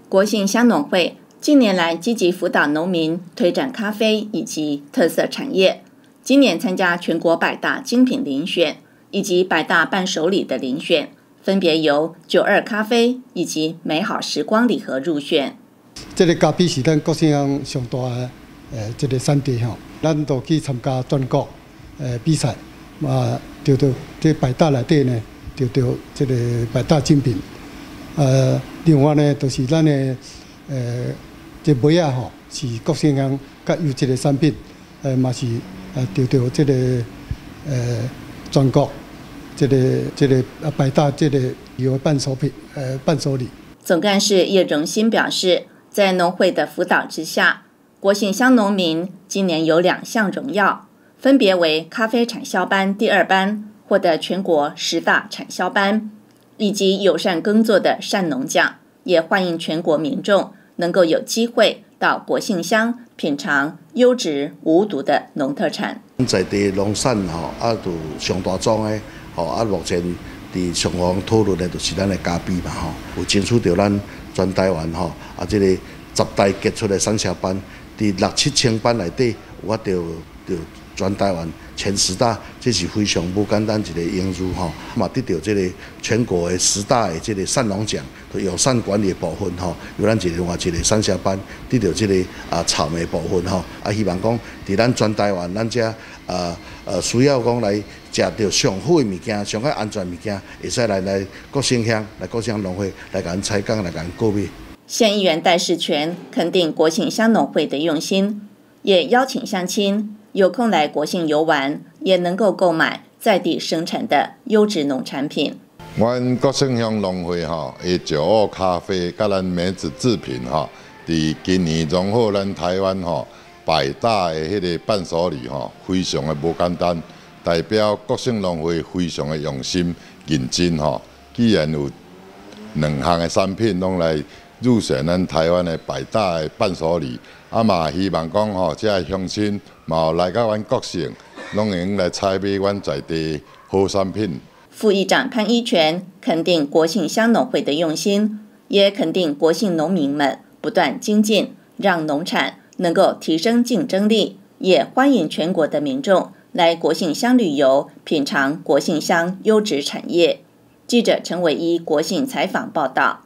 国信乡农会近年来积极辅导农民推展咖啡以及特色产业。今年参加全国100大精品遴选以及100大伴手礼的遴选，分别由92咖啡以及美好时光礼盒入选。 这个咖啡是咱国信乡上大的这个产地吼，咱都去参加全国比赛，得到这100大内底呢，得到这个100大精品。另外呢，就是咱的这梅啊吼，是国信乡较优质的产品，嘛是得到这个全国这个100大这个有伴手礼。 总干事叶荣新表示，在农会的辅导之下，国信乡农民今年有2项荣耀，分别为咖啡产销班第2班获得全国10大产销班，以及友善耕作的善农奖。也欢迎全国民众能够有机会到国信乡品尝优质无毒的农特产。 在地农产就上大宗的目前伫上方讨论的就是咱的咖啡嘛有争取到咱全台湾这个10大杰出的产销班，伫6、7千班内底有法到全台湾前10大，这是非常不简单一个荣誉嘛得到这个全国的10大的这个善农奖，友善管理的部分由咱另外一个产销班得到这个草莓部分希望讲伫咱全台湾咱这需要讲来食到上好的物件、上较安全的物件，会使来国信乡、来国信乡农会来甲咱采购、来甲咱购买。 县议员戴世全肯定国信乡农会的用心，也邀请乡亲有空来国信游玩，也能够购买在地生产的优质农产品。 阮国信乡农会的92咖啡甲咱梅子制品伫今年荣获咱台湾100大的迄个伴手礼非常的无简单，代表国信农会非常的用心认真既然有2项的产品拢来入选咱台湾的100大的伴手礼，嘛希望讲这乡亲嘛来到阮国信，拢会用来采买阮在地好产品。 副议长潘一全肯定国信乡农会的用心，也肯定国信农民们不断精进，让农产能够提升竞争力，也欢迎全国的民众来国信乡旅游，品尝国信乡优质产业。记者陈伟一国信采访报道。